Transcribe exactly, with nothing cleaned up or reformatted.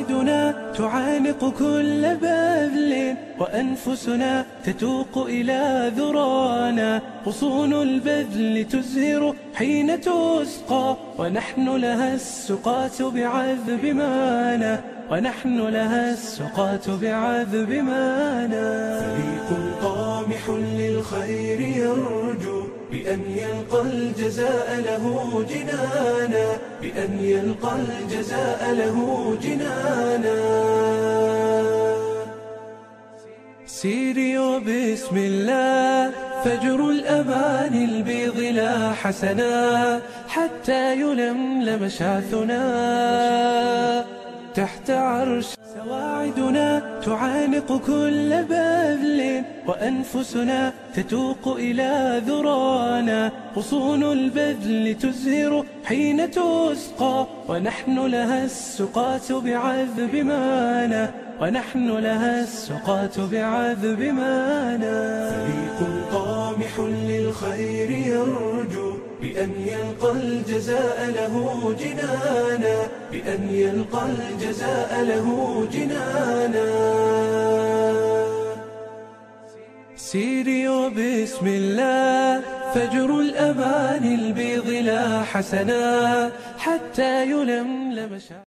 سواعدنا تعانق كل بذل، وأنفسنا تتوق إلى ذرانا. غصون البذل تزهر حين تسقى، ونحن لها السقاة بعذب مانا، ونحن لها السقاة بعذب مانا. فريق طامح للخير يرجو بأن يلقى الجزاء له جنانا، بأن يلقى الجزاء له جنانا. سيري وبسم الله فجر الأمان البيض لا حسنا، حتى يلملم شعثنا تحت عرش. سواعدنا تعانق كل بذل، وأنفسنا تتوق إلى ذرانا. غصون البذل تزهر حين تسقى، ونحن لها السقاة بعذب مانا، ونحن لها السقاة بعذب مانا. فريق طامح للخير يرجو بأن يلقى الجزاء له جنانا، بأن يلقى الجزاء له جنانا. سيري وبسم الله فجر الأمان البيض لا حسنا، حتى يلملم شعثنا.